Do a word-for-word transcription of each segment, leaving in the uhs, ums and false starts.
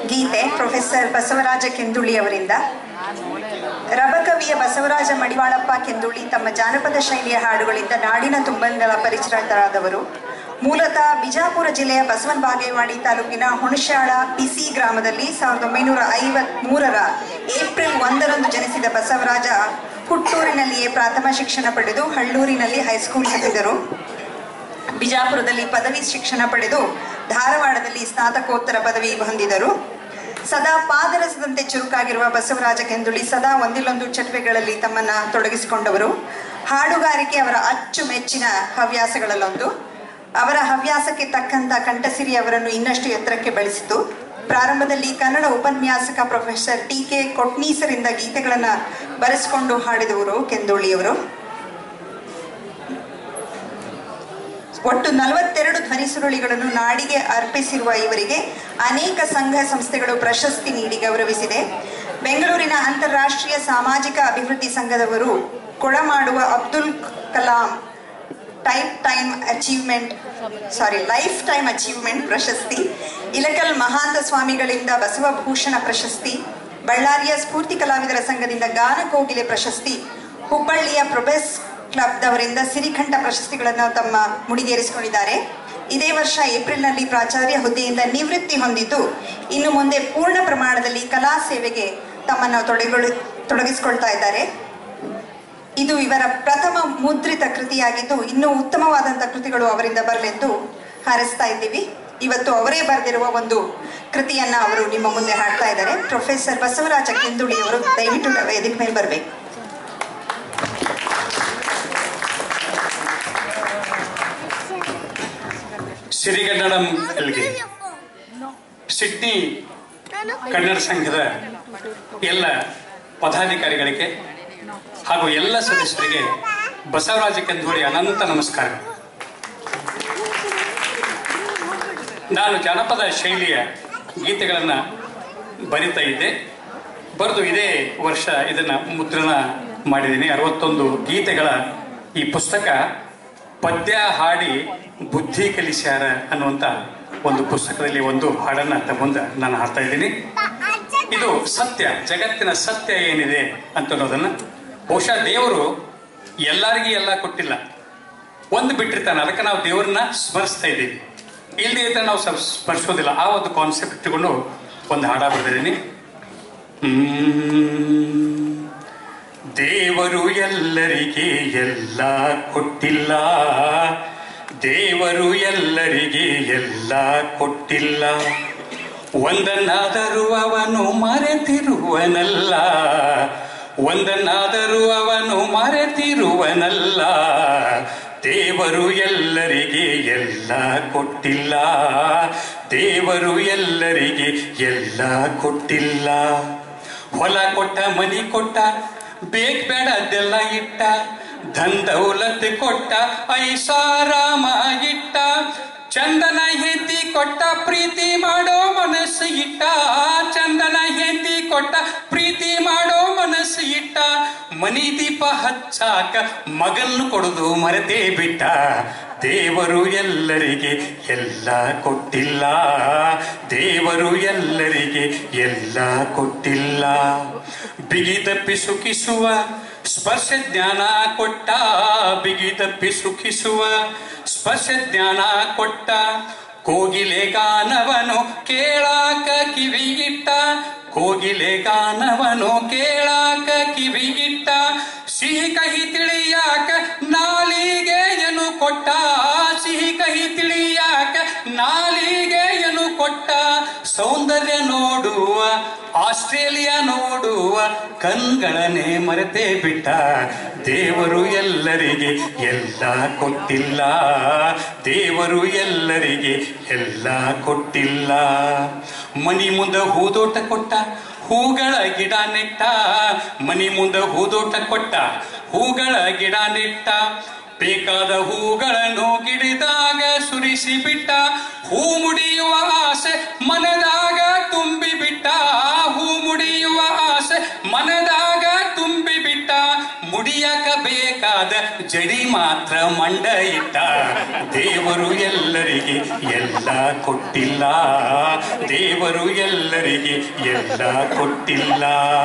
ಗೀತೆ professor Basavaraj ಕೆಂದುಳಿ ಅವರಿಂದ. ರಬಕವಿಯ ಬಸವರಾಜ ಮಡಿವಾಳಪ್ಪ ಕೆಂದುಳಿ ತಮ್ಮ ಜಾನಪದ ಶೈಲಿಯ ಹಾಡುಗಳಿಂದ ನಾಡಿನ ತುಂಬೆಲ್ಲ ಪರಿಚಿತರಾದವರು. ಮೂಲತಃ ಬಿಜಾಪುರ ಜಿಲ್ಲೆಯ ಬಸವನ ಬಾಗೇವಾಡಿ ತಾಲೂಕಿನ ಹುಣಶ್ಯಾಳ ಪಿಸಿ ಗ್ರಾಮದಲ್ಲಿ ಸಾವಿರದ ಒಂಬೈನೂರ ಐವತ್ ಮೂರರ ಏಪ್ರಿಲ್ ಒಂದರಂದು ಜನಿಸಿದ ಬಸವರಾಜ ಹುಟ್ಟೂರಿನಲ್ಲಿಯೇ ಪ್ರಾಥಮಿಕ ಶಿಕ್ಷಣ ಪಡೆದು ಹಳ್ಳೂರಿನಲ್ಲಿ ಹೈಸ್ಕೂಲ್ ಹತ್ತಿದರು. ಬಿಜಾಪುರದಲ್ಲಿ ಪದವಿ ಶಿಕ್ಷಣ ಪಡೆದು ಧಾರವಾಡದಲ್ಲಿ ಸ್ನಾತಕೋತ್ತರ ಪದವಿ ಹೊಂದಿದರು. ಸದಾ ಪಾದರಸದಂತೆ ಚುರುಕಾಗಿರುವ ಬಸವರಾಜ ಕೆಂದುಳಿ ಸದಾ ಒಂದಿಲ್ಲೊಂದು ಚಟುವಟಿಕೆಗಳಲ್ಲಿ ತಮ್ಮನ್ನ ತೊಡಗಿಸಿಕೊಂಡವರು. ಹಾಡುಗಾರಿಕೆ ಅವರ ಅಚ್ಚುಮೆಚ್ಚಿನ ಹವ್ಯಾಸಗಳಲ್ಲೊಂದು. ಅವರ ಹವ್ಯಾಸಕ್ಕೆ ತಕ್ಕಂತ ಕಂಠಸಿರಿ ಅವರನ್ನು ಇನ್ನಷ್ಟು ಎತ್ತರಕ್ಕೆ ಬೆಳೆಸಿತು. ಪ್ರಾರಂಭದಲ್ಲಿ ಕನ್ನಡ ಉಪನ್ಯಾಸಕ ಪ್ರೊಫೆಸರ್ ಟಿ ಕೆ ಕೊಟ್ನೀಸರಿಂದ ಗೀತೆಗಳನ್ನು ಬರೆಸಿಕೊಂಡು ಹಾಡಿದವರು ಕೆಂದುಳಿಯವರು. ಒಟ್ಟು ನಲವತ್ತೆರಡು ಧ್ವನಿ ಸುರುಳಿಗಳನ್ನು ನಾಡಿಗೆ ಅರ್ಪಿಸಿರುವ ಇವರಿಗೆ ಅನೇಕ ಸಂಘ ಸಂಸ್ಥೆಗಳು ಪ್ರಶಸ್ತಿ ನೀಡಿ ಗೌರವಿಸಿದೆ. ಬೆಂಗಳೂರಿನ ಅಂತಾರಾಷ್ಟ್ರೀಯ ಸಾಮಾಜಿಕ ಅಭಿವೃದ್ಧಿ ಸಂಘದವರು ಕೊಡಮಾಡುವ Abdul Kalam type time achievement sorry life time achievement ಪ್ರಶಸ್ತಿ, ಇಲಕಲ್ ಮಹಾಂತ ಸ್ವಾಮಿಗಳಿಂದ ಬಸವಭೂಷಣ ಪ್ರಶಸ್ತಿ, ಬಳ್ಳಾರಿಯ ಸ್ಫೂರ್ತಿ ಕಲಾವಿದರ ಸಂಘದಿಂದ ಗಾನ ಕೋಗಿಲೆ ಪ್ರಶಸ್ತಿ, ಹುಬ್ಬಳ್ಳಿಯ ಪ್ರೊಬೆಸ್ ಕ್ಲಬ್ದವರಿಂದ ಸಿರಿಕಂಠ ಪ್ರಶಸ್ತಿಗಳನ್ನು ತಮ್ಮ ಮುಡಿಗೇರಿಸಿಕೊಂಡಿದ್ದಾರೆ. ಇದೇ ವರ್ಷ ಏಪ್ರಿಲ್ನಲ್ಲಿ ಪ್ರಾಚಾರ್ಯ ಹುದ್ದೆಯಿಂದ ನಿವೃತ್ತಿ ಹೊಂದಿದ್ದು ಇನ್ನು ಮುಂದೆ ಪೂರ್ಣ ಪ್ರಮಾಣದಲ್ಲಿ ಕಲಾ ಸೇವೆಗೆ ತಮ್ಮನ್ನು ತೊಡಗೊಳ್ಳಿ ತೊಡಗಿಸಿಕೊಳ್ತಾ ಇದ್ದಾರೆ. ಇದು ಇವರ ಪ್ರಥಮ ಮುದ್ರಿತ ಕೃತಿಯಾಗಿದ್ದು ಇನ್ನೂ ಉತ್ತಮವಾದಂಥ ಕೃತಿಗಳು ಅವರಿಂದ ಬರಲೆಂದು ಹಾರೈಸ್ತಾ ಇದ್ದೀವಿ. ಇವತ್ತು ಅವರೇ ಬರೆದಿರುವ ಒಂದು ಕೃತಿಯನ್ನ ಅವರು ನಿಮ್ಮ ಮುಂದೆ ಹಾಡ್ತಾ ಇದ್ದಾರೆ. ಪ್ರೊಫೆಸರ್ ಬಸವರಾಜ ಕೆಂದುಳಿ ಅವರು ದಯವಿಟ್ಟು ವೇದಿಕೆ ಮೇಲೆ ಬರಬೇಕು. ಸಿರಿಗನ್ನಡಂ ಎಲ್ಗೆ ಸಿಡ್ನಿ ಕನ್ನಡ ಸಂಘದ ಎಲ್ಲ ಪದಾಧಿಕಾರಿಗಳಿಗೆ ಹಾಗೂ ಎಲ್ಲ ಸದಸ್ಯರಿಗೆ ಬಸವರಾಜ ಕೆಂಧೂಳಿ ಅನಂತ ನಮಸ್ಕಾರ. ನಾನು ಜಾನಪದ ಶೈಲಿಯ ಗೀತೆಗಳನ್ನು ಬರಿತಾ ಇದ್ದೆ. ಬರೆದು ಇದೇ ವರ್ಷ ಇದನ್ನು ಮುದ್ರಣ ಮಾಡಿದ್ದೀನಿ. ಅರವತ್ತೊಂದು ಗೀತೆಗಳ ಈ ಪುಸ್ತಕ ಪದ್ಯ ಹಾಡಿ ಬುದ್ಧಿ ಕಲಿಸ್ಯಾರ ಅನ್ನುವಂಥ ಒಂದು ಪುಸ್ತಕದಲ್ಲಿ ಒಂದು ಹಾಡನ್ನು ತಗೊಂಡು ನಾನು ಹಾಡ್ತಾ ಇದ್ದೀನಿ. ಇದು ಸತ್ಯ, ಜಗತ್ತಿನ ಸತ್ಯ ಏನಿದೆ ಅಂತ ಅನ್ನೋದನ್ನು ಬಹುಶಃ ದೇವರು ಎಲ್ಲರಿಗೂ ಎಲ್ಲ ಕೊಟ್ಟಿಲ್ಲ, ಒಂದು ಬಿಟ್ಟಿರ್ತಾನೆ. ಅದಕ್ಕೆ ನಾವು ದೇವ್ರನ್ನ ಸ್ಮರಿಸ್ತಾ ಇದ್ದೀವಿ. ಇಲ್ಲದೆ ಇದ್ರೆ ನಾವು ಸ್ಮರಿಸೋದಿಲ್ಲ. ಆ ಒಂದು ಕಾನ್ಸೆಪ್ಟ್ ಇಟ್ಟುಕೊಂಡು ಒಂದು ಹಾಡ ಬರೆದಿದ್ದೀನಿ. ದೇವರು ಎಲ್ಲರಿಗೆ ಎಲ್ಲ ಕೊಟ್ಟಿಲ್ಲ, ದೇವರು ಎಲ್ಲರಿಗೆ ಎಲ್ಲ ಕೊಟ್ಟಿಲ್ಲ, ಒಂದನ್ನಾದರೂ ಅವನು ಮರೆತಿರುವನಲ್ಲ, ಒಂದನ್ನಾದರೂ ಅವನು ಮರೆತಿರುವನಲ್ಲ, ದೇವರು ಎಲ್ಲರಿಗೆ ಎಲ್ಲ ಕೊಟ್ಟಿಲ್ಲ, ದೇವರು ಎಲ್ಲರಿಗೆ ಎಲ್ಲ ಕೊಟ್ಟಿಲ್ಲ. ಹೊಲ ಕೊಟ್ಟ, ಮನಿ ಕೊಟ್ಟ, ಬೇಕ್ ಬೇಡದೆಲ್ಲ ಇಟ್ಟ, ಧನ್ ದೌಲತ್ ಕೊಟ್ಟ, ಐಷಾರಾಮ ಇಟ್ಟ, ಚಂದನ ಹೆಂತಿ ಕೊಟ್ಟ, ಪ್ರೀತಿ ಮಾಡೋ ಮನಸ್ಸು ಇಟ್ಟ, ಚಂದನ ಹೆಂತಿ ಕೊಟ್ಟ, ಪ್ರೀತಿ ಮಾಡೋ ಮನಸ್ಸು ಇಟ್ಟ, ಮನಿ ದೀಪ ಹಚ್ಚಾಕ ಮಗನ್ನು ಕೊಡುದು ಮರೆತೇ ಬಿಟ್ಟ, ದೇವರು ಎಲ್ಲರಿಗೆ ಎಲ್ಲ ಕೊಟ್ಟಿಲ್ಲ, ದೇವರು ಎಲ್ಲರಿಗೆ ಎಲ್ಲ ಕೊಟ್ಟಿಲ್ಲ. ಬಿಗಿ ತಪ್ಪಿ ಸುಖಿಸುವ ಸ್ಪರ್ಶ ಜ್ಞಾನ ಕೊಟ್ಟ, ಬಿಗಿ ತಪ್ಪಿ ಸುಖಿಸುವ ಸ್ಪರ್ಶ ಜ್ಞಾನ ಕೊಟ್ಟ, ಕೋಗಿಲೆ ಗಾನವನು ಕೇಳಾಕ ಕಿವಿ ಇಟ್ಟ, ಕೋಗಿಲೆ ಗಾನವನು ಕೇಳಾಕ ಕಿವಿ ಇಟ್ಟ, ಸಿಹಿ ಕಹಿ ತಿಳಿಯಾಕ ನಾಲಿಗೆಯನ್ನು ಕೊಟ್ಟ, ಸಿಹಿ ಕಹಿ ತಿಳಿಯಾಕ ನಾಲಿಗೆಯನ್ನು ಕೊಟ್ಟ, ಸೌಂದರ್ಯ ನೋಡುವ ಆಸ್ಟ್ರೇಲಿಯಾ ನೋಡುವ ಕಣ್ಗಳನ್ನೇ ಮರೆತೇ ಬಿಟ್ಟ, ದೇವರು ಎಲ್ಲರಿಗೆ ಎಲ್ಲ ಕೊಟ್ಟಿಲ್ಲ, ದೇವರು ಎಲ್ಲರಿಗೆ ಎಲ್ಲ ಕೊಟ್ಟಿಲ್ಲ. ಮನಿ ಮುಂದ ಹೂದೋಟ ಕೊಟ್ಟ, ಹೂಗಳ ಗಿಡ ನೆಟ್ಟ, ಮನಿ ಮುಂದ ಹೂದೋಟ ಕೊಟ್ಟ, ಹೂಗಳ ಗಿಡ ನೆಟ್ಟ, ಬೇಕಾದ ಹೂಗಳನ್ನು ಗಿಡದಾಗ ಸುರಿಸಿ ಬಿಟ್ಟ, ಹೂ ಮುಡಿಯುವ ಆಸೆ ಮನದಾಗ ತುಂಬಿ ಬಿಟ್ಟ, ಹೂ ಮುಡಿಯುವ ಆಸೆ ಮನದಾಗ ತುಂಬಿ ಬಿಟ್ಟ, ಮುಡಿಯಕ ಬೇಕಾದ ಬೇಕಾದ ಜಡಿ ಮಾತ್ರ ಮಂಡ ಇಟ್ಟ. ದೇವರು ಎಲ್ಲರಿಗೆ ಎಲ್ಲ ಕೊಟ್ಟಿಲ್ಲ, ದೇವರು ಎಲ್ಲರಿಗೆ ಎಲ್ಲ ಕೊಟ್ಟಿಲ್ಲ.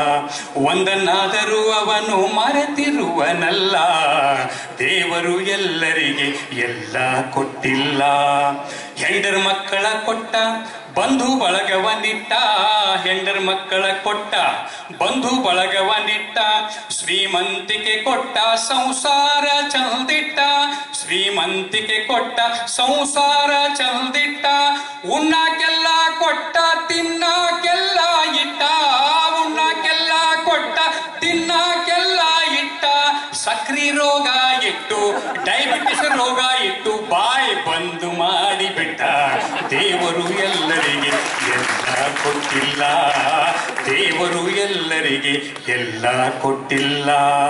ಒಂದನ್ನಾದರೂ ಅವನು ಮರೆತಿರುವನಲ್ಲ, ದೇವರು ಎಲ್ಲರಿಗೆ ಎಲ್ಲ ಕೊಟ್ಟಿಲ್ಲ. ಹೆಂಡರ ಮಕ್ಕಳ ಕೊಟ್ಟ, ಬಂಧು ಬಳಗವನ್ನಿಟ್ಟ, ಹೆಂಡರ ಮಕ್ಕಳ ಕೊಟ್ಟ, ಬಂಧು ಬಳಗವನ್ನಿಟ್ಟ. ಶ್ರೀಮಂತಿಕೆ ಕೊಟ್ಟ, ಸಂಸಾರ ಚಲ್ದಿಟ್ಟ, ಶ್ರೀಮಂತಿಕೆ ಕೊಟ್ಟ, ಸಂಸಾರ ಚಲ್ದಿಟ್ಟ. ಉಣ್ಣಕ್ಕೆಲ್ಲ ಕೊಟ್ಟ, ತಿನ್ನಕ್ಕೆಲ್ಲ ಇಟ್ಟ, ಉಣ್ಣಕ್ಕೆಲ್ಲ ಕೊಟ್ಟ, ತಿನ್ನಕ್ಕೆಲ್ಲ ಇಟ್ಟ. ಸಕ್ರಿ ರೋಗ ಇಟ್ಟು, ಡಯಾಬಿಟಿಸ್ ರೋಗ ಇಟ್ಟು, ಬಾಯಿ ಬಂದು ಮಾಡಿಬಿಟ್ಟ. ದೇವರು ಎಲ್ಲರಿಗೆ ಎಲ್ಲ ಕೊಟ್ಟಿಲ್ಲ, ದೇವರು ಎಲ್ಲರಿಗೆ ಎಲ್ಲ ಕೊಟ್ಟಿಲ್ಲ.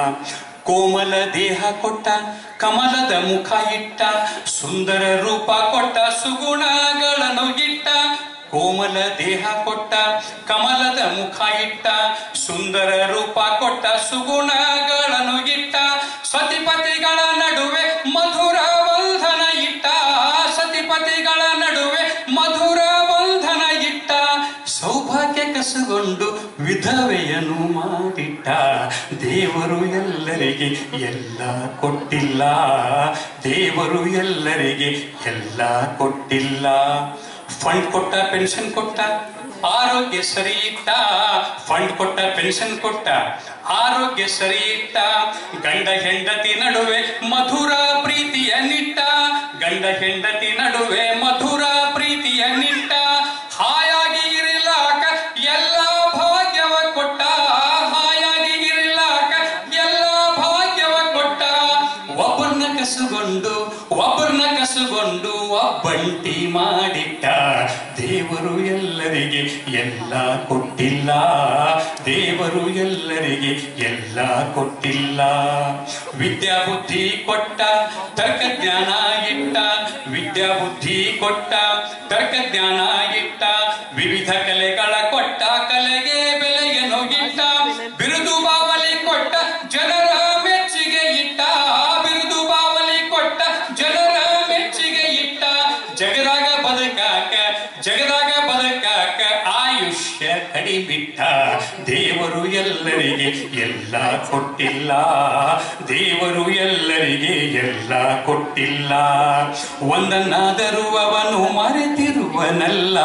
ಕೋಮಲ ದೇಹ ಕೊಟ್ಟ, ಕಮಲದ ಮುಖ ಇಟ್ಟ, ಸುಂದರ ರೂಪ ಕೊಟ್ಟ, ಸುಗುಣಗಳನ್ನು ಇಟ್ಟ. ಕೋಮಲ ದೇಹ ಕೊಟ್ಟ, ಕಮಲದ ಮುಖ ಇಟ್ಟ, ಸುಂದರ ರೂಪ ಕೊಟ್ಟ, ಸುಗುಣಗಳನ್ನು ಇಟ್ಟ. ಸತಿಪತಿಗಳ ನಡುವೆ ಮಧುರ ಬಂಧನ ಇಟ್ಟ, ಸತಿಪತಿಗಳ ನಡುವೆ ಮಧುರ ಬಂಧನ ಇಟ್ಟ. ಸೌಭಾಗ್ಯ ಕಸಗೊಂಡು ವಿಧವೆಯನ್ನು ಮಾಡಿಟ್ಟ. ದೇವರು ಎಲ್ಲರಿಗೆ ಎಲ್ಲ ಕೊಟ್ಟಿಲ್ಲ, ದೇವರು ಎಲ್ಲರಿಗೆ ಎಲ್ಲ ಕೊಟ್ಟಿಲ್ಲ. ಫಂಡ್ ಕೊಟ್ಟ, ಪೆನ್ಷನ್ ಕೊಟ್ಟ, ಆರೋಗ್ಯ ಸರಿ ಇಟ್ಟ. ಫಂಡ್ ಕೊಟ್ಟ, ಪೆನ್ಷನ್ ಕೊಟ್ಟ, ಆರೋಗ್ಯ ಸರಿ ಇಟ್ಟ. ಗಂಡ ಹೆಂಡತಿ ನಡುವೆ ಮಧುರ ಪ್ರೀತಿಯ ನಿಟ್ಟ, ಗಂಡ ಹೆಂಡತಿ ನಡುವೆ ಮಧುರ ಪ್ರೀತಿಯ ನಿಟ್ಟ. ಹಾಯಾಗಿ ಇರಲಾಕ ಎಲ್ಲ ಭಾಗ್ಯವ ಕೊಟ್ಟ, ಹಾಯಾಗಿ ಇರಲಾಕ ಎಲ್ಲ ಭಾಗ್ಯವ ಕೊಟ್ಟ. ಒಬ್ಬರನ್ನ ಕಸುಗೊಂಡು ಒಬ್ಬರನ್ನ ಕಸುಗೊಂಡು ಒಬ್ಬಂಟಿ ಮಾಡಿಟ್ಟ. ದೇವರು ಎಲ್ಲರಿಗೆ ಎಲ್ಲ ಕೊಟ್ಟಿಲ್ಲ, ದೇವರು ಎಲ್ಲರಿಗೆ ಎಲ್ಲ ಕೊಟ್ಟಿಲ್ಲ. ವಿದ್ಯಾಬುದ್ಧಿ ಕೊಟ್ಟ, ತರ್ಕ ಜ್ಞಾನ ಇಟ್ಟ, ವಿದ್ಯಾಬುದ್ಧಿ ಕೊಟ್ಟ, ತರ್ಕ ಜ್ಞಾನ ಇಟ್ಟ. ವಿವಿಧ ಕಲೆಗಳ ಕೊಟ್ಟ, ಕಲೆಗೆ ಬೆಲೆಯನ್ನು ಇಟ್ಟ. ಬಿರುದು ಬಾವಲಿ ಕೊಟ್ಟ, ಜನರ ಮೆಚ್ಚಿಗೆ ಇಟ್ಟ, ಬಿರುದು ಬಾವಲಿ ಕೊಟ್ಟ, ಜನರ ಮೆಚ್ಚಿಗೆ ಇಟ್ಟ. ಜಗದಾಗ ಬದುಕಾಕ, ಜಗದಾಗ ಬದುಕಾಕ ಆಯುಷ್ಯ ಕಡಿಬಿಟ್ಟ. ದೇವರು ಎಲ್ಲರಿಗೆ ಎಲ್ಲ ಕೊಟ್ಟಿಲ್ಲ, ದೇವರು ಎಲ್ಲರಿಗೆ ಎಲ್ಲ ಕೊಟ್ಟಿಲ್ಲ. ಒಂದನ್ನಾದರೂ ಅವನು ಮರೆತಿರುವನಲ್ಲ,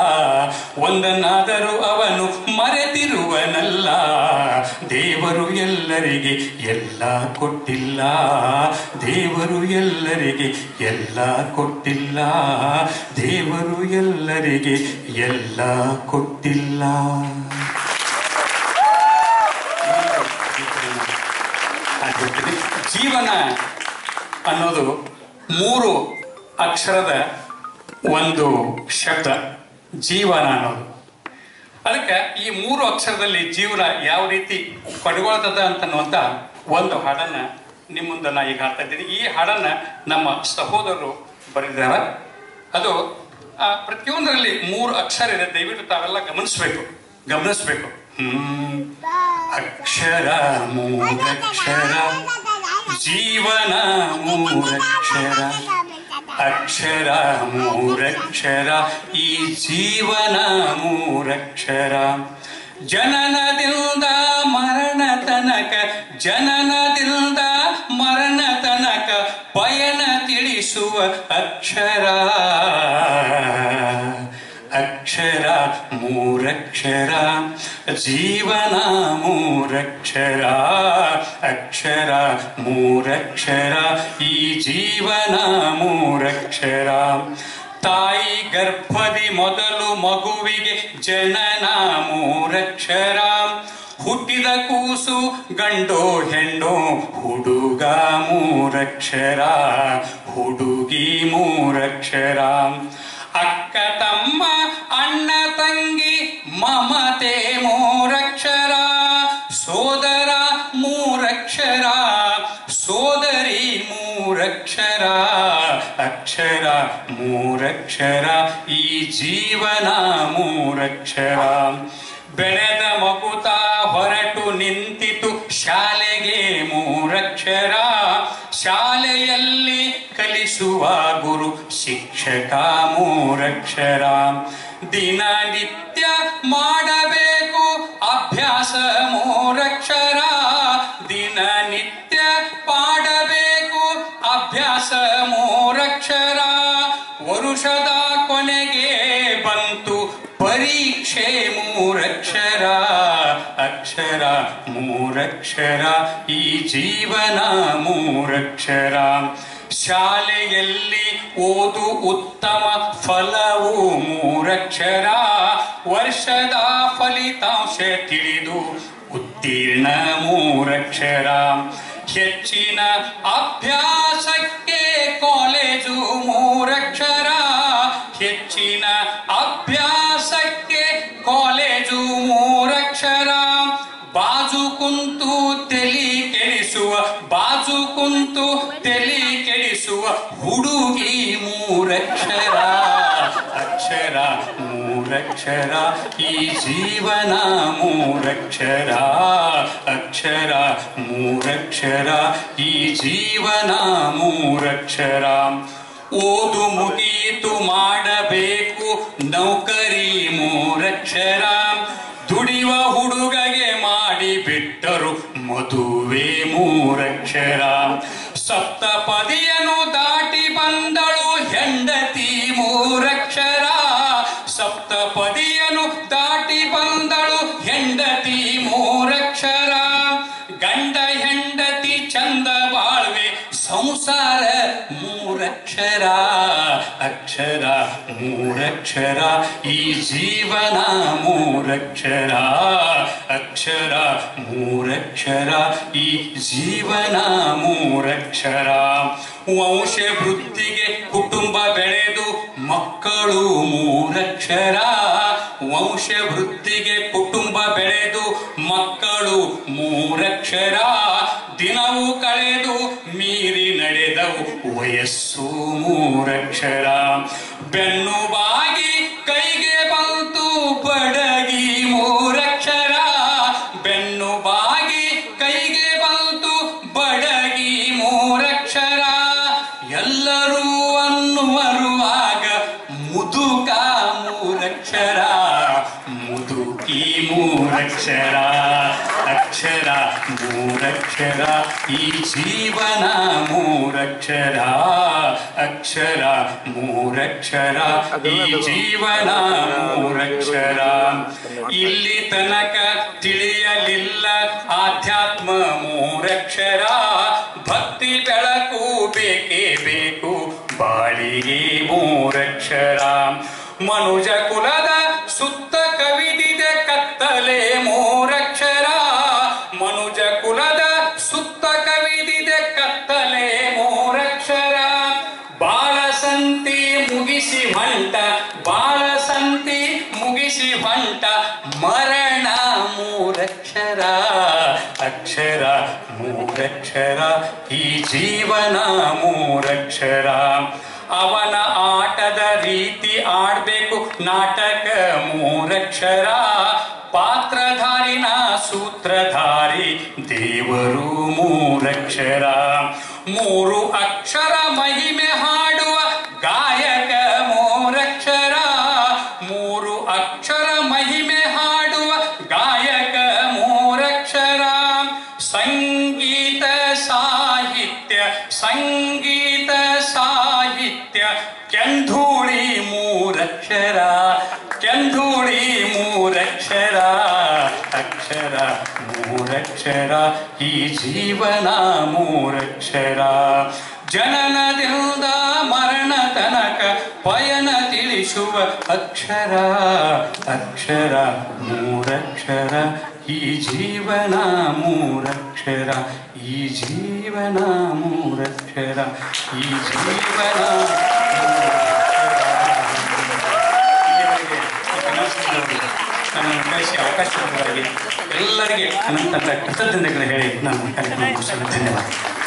ಒಂದನ್ನಾದರೂ ಅವನು ಮರೆತಿರುವನಲ್ಲ. ದೇವರು ಎಲ್ಲರಿಗೆ ಎಲ್ಲ ಕೊಟ್ಟಿಲ್ಲ, ದೇವರು ಎಲ್ಲರಿಗೆ ಎಲ್ಲ ಕೊಟ್ಟಿಲ್ಲ, ದೇವರು ಎಲ್ಲರಿಗೆ ಎಲ್ಲ ಕೊಟ್ಟಿಲ್ಲ. ಜೀವನ ಅನ್ನೋದು ಮೂರು ಅಕ್ಷರದ ಒಂದು ಶಬ್ದ, ಜೀವನ ಅನ್ನೋದು. ಅದಕ್ಕೆ ಈ ಮೂರು ಅಕ್ಷರದಲ್ಲಿ ಜೀವನ ಯಾವ ರೀತಿ ಪಡ್ಕೊಳ್ತದ ಅಂತನ್ನುವಂಥ ಒಂದು ಹಾಡನ್ನ ನಿಮ್ಮ ಮುಂದೆ ನಾ ಈಗ ಹಾಡ್ತಾ ಇದ್ದೀನಿ. ಈ ಹಾಡನ್ನ ನಮ್ಮ ಸಹೋದರರು ಬರೆದಿದ್ದಾರೆ. ಅದು ಪ್ರತಿಯೊಂದರಲ್ಲಿ ಮೂರು ಅಕ್ಷರ ಇದೆ, ದಯವಿಟ್ಟು ತಾವೆಲ್ಲ ಗಮನಿಸ್ಬೇಕು ಗಮನಿಸ್ಬೇಕು ಹ್ಮ್ ಅಕ್ಷರ ಮೂರಕ್ಷರ, ಜೀವನ ಮೂರಕ್ಷರ, ಅಕ್ಷರ ಮೂರಕ್ಷರ, ಈ ಜೀವನ ಮೂರಕ್ಷರ. ಜನನದಿಂದ ಮರಣ ತನಕ, ಜನನದಿಂದ ಮರಣ ತನಕ ಪಯಣ ತಿಳಿಸುವ ಅಕ್ಷರ. ಅಕ್ಷರ ಮೂರಕ್ಷರ, ಜೀವನ ಮೂರಕ್ಷರ, ಅಕ್ಷರ ಮೂರಕ್ಷರ, ಈ ಜೀವನ ಮೂರಕ್ಷರ. ತಾಯಿ ಗರ್ಭದಿ ಮೊದಲು ಮಗುವಿಗೆ ಜನನ ಮೂರಕ್ಷರ, ಹುಟ್ಟಿದ ಕೂಸು ಗಂಡೋ ಹೆಣ್ಣೋ ಹುಡುಗ ಮೂರಕ್ಷರ, ಹುಡುಗಿ ಮೂರಕ್ಷರ. ಅಕ್ಕ ತಮ್ಮ ಅಣ್ಣ ತಂಗಿ ಮಮತೆ ಮೂರಕ್ಷರ, ಸೋದರ ಮೂರಕ್ಷರ, ಸೋದರಿ ಮೂರಕ್ಷರ, ಅಕ್ಷರ ಮೂರಕ್ಷರ, ಈ ಜೀವನ ಮೂರಕ್ಷರ. ಬೆಳೆದ ಮಗುತ ಹೊರಟು ನಿಂತಿತು ಶಾಲೆಗೆ ಮೂರಕ್ಷರ, ಶಾಲೆಯಲ್ಲಿ ಕಲಿಸುವ ಗುರು ಶಿಕ್ಷಕ ಮೂರಕ್ಷರ. ದಿನನಿತ್ಯ ಮಾಡಬೇಕು ಅಭ್ಯಾಸ ಮೂರಕ್ಷರ. ದಿನನಿತ್ಯ ಪಾಡಬೇಕು ಅಭ್ಯಾಸ ಮೂರಕ್ಷರ. ವರುಷದ ಕೊನೆಗೆ ಬಂತು ಪರೀಕ್ಷೆ ಮೂರಕ್ಷರ. ಅಕ್ಷರ ಮೂರಕ್ಷರ ಈ ಜೀವನ ಮೂರಕ್ಷರ. ಶಾಲೆಯಲ್ಲಿ ಓದು ಉತ್ತಮ ಫಲವು ಮೂರಕ್ಷರ. ವರ್ಷದ ಫಲಿತಾಂಶ ತಿಳಿದು ಉತ್ತೀರ್ಣ ಮೂರಕ್ಷರ. ಹೆಚ್ಚಿನ ಅಭ್ಯಾಸಕ್ಕೆ ಕಾಲೇಜು ಮೂರಕ್ಷರ. ಹೆಚ್ಚಿನ ಅಭ್ಯಾಸಕ್ಕೆ ಕಾಲೇಜು ಮೂರಕ್ಷರ. ಬಾಜು ಕುಂತು ತಲಿ ಕೆಡಿಸುವ ಬಾಜು ಕುಂತು ತಲಿ ಕೆಡಿಸುವ ಹುಡುಗಿ ಮೂರಕ್ಷರ. ಅಕ್ಷರ ಮೂರಕ್ಷರ ಈ ಜೀವನ ಮೂರಕ್ಷರ. ಅಕ್ಷರ ಮೂರಕ್ಷರ ಈ ಜೀವನ ಮೂರಕ್ಷರ. ಓದು ಮುಗಿಯಿತು ಮಾಡಬೇಕು ನೌಕರಿ ಮೂರಕ್ಷರ. ದುಡಿಯುವ ಹುಡುಗಗೆ ಮಾಡಿ ಬಿಟ್ಟರು ಮದುವೆ ಮೂರಕ್ಷರ. ಸಪ್ತಪದಿಯನ್ನು ದಾಟಿ ಬಂದಳು ಹೆಂಡತಿ ಮೂರಕ್ಷರ. ಸಪ್ತಪದಿಯನ್ನು ದಾಟಿ ಬಂದಳು ಹೆಂಡತಿ ಮೂರಕ್ಷರ. ಗಂಡ ಹೆಂಡತಿ ಚಂದ ಬಾಳ್ವೆ ಸಂಸಾರ ಮೂರಕ್ಷರ. ಅಕ್ಷರ ಮೂರಕ್ಷರ ಈ ಜೀವನ ಮೂರಕ್ಷರ. ಅಕ್ಷರ ಮೂರಕ್ಷರ ಈ ಜೀವನ ಮೂರಕ್ಷರ. ವಂಶ ವೃದ್ಧಿಗೆ ಕುಟುಂಬ ಬೆಳೆದು ಮಕ್ಕಳು ಮೂರಕ್ಷರ. ವಂಶ ವೃದ್ಧಿಗೆ ಕುಟುಂಬ ಬೆಳೆದು ಮಕ್ಕಳು ಮೂರಕ್ಷರ. ದಿನವು ಕಳೆದು ಮೀರಿ ನಡೆದವು ವಯಸ್ಸು ಮೂರಕ್ಷರ. ಬೆನ್ನು ಬಾಗಿ ಕೈಗೆ ಬಂತು ಬಡಗಿ ಮೂರಕ್ಷರ. ಬೆನ್ನು ಬಾಗಿ ಕೈಗೆ ಬಂತು ಬಡಗಿ ಮೂರಕ್ಷರ. ಎಲ್ಲರೂ ಅನ್ನುವರುವಾಗ ಮುದುಕ ಮೂರಕ್ಷರ. ಮುದುಕಿ ಮೂರಕ್ಷರ. ಅಕ್ಷರ ಮೂರಕ್ಷರ ಈ ಜೀವನ ಮೂರಕ್ಷರ. ಅಕ್ಷರ ಮೂರಕ್ಷರ ಈ ಜೀವನ ಮೂರಕ್ಷರ. ಇಲ್ಲಿ ತನಕ ತಿಳಿಯಲಿಲ್ಲ ಆಧ್ಯಾತ್ಮ ಮೂರಕ್ಷರ. ಭಕ್ತಿ ಬೆಳಕು ಬೇಕೇ ಬೇಕು ಬಾಳಿಗೆ ಮೂರಕ್ಷರ. ಮನುಜ ಕುಲದ ಸುತ್ತ ಕವಿದಿದೆ ಕತ್ತಲೆ ಮೂರಕ್ಷರ. ಮನುಜ ಕುಲದ ಸುತ್ತ ಕವಿದಿದೆ ಕತ್ತಲೆ ಮೂರಕ್ಷರ. ಬಾಳಸಂತಿ ಮುಗಿಸಿ ಹೊಂಟ ಬಾಳಸಂತಿ ಮುಗಿಸಿ ಹೊಂಟ ಮರಣ ಮೂರಕ್ಷರ. ಅಕ್ಷರ ಮೂರಕ್ಷರ ಈ ಜೀವನ ಮೂರಕ್ಷರ. ಅವನ ಆಟದ ರೀತಿ ಆಡ್ಬೇಕು ನಾಟಕ ಮೂರಕ್ಷರ. ಪಾತ್ರಧಾರಿನ ಸೂತ್ರಧಾರಿ ದೇವರು ಮೂರಕ್ಷರ. ಮೂರು ಅಕ್ಷರ ಮಹಿಮೆ ಹಾಡುವ ಗಾಯಕ ಮೂರಕ್ಷರ. ಮೂರು ಅಕ್ಷರ ಮಹಿಮೆ ಹಾಡುವ ಗಾಯಕ ಮೂರಕ್ಷರ. ಸಂಗೀತ ಸಾಹಿತ್ಯ ಸಂಗೀತ ಸಾಹಿತ್ಯ ಕೆಂಧೂಳಿ ಮೂರಕ್ಷರ. ಕೆಂಧೂಳಿ ಮೂರಕ್ಷರ. ಅಕ್ಷರ ಮೂರಕ್ಷರ ಈ ಜೀವನ ಮೂರಕ್ಷರ. ಜನನದಿಂದ ಮರಣ ತನಕ ಪಯಣ ತಿಳಿಸುವ ಅಕ್ಷರ. ಅಕ್ಷರ ಮೂರಕ್ಷರ ಈ ಜೀವನ ಮೂರಕ್ಷರ. ಈ ಜೀವನ ಮೂರಕ್ಷರ. ಈ ಜೀವನ ಅವಕಾಶ ಎಲ್ಲರಿಗೆ ಅನಂತ ಕೃತಜ್ಞತೆಗಳು ಹೇಳಿ ನಾನು ಕಾರ್ಯಕ್ರಮ ಧನ್ಯವಾದ.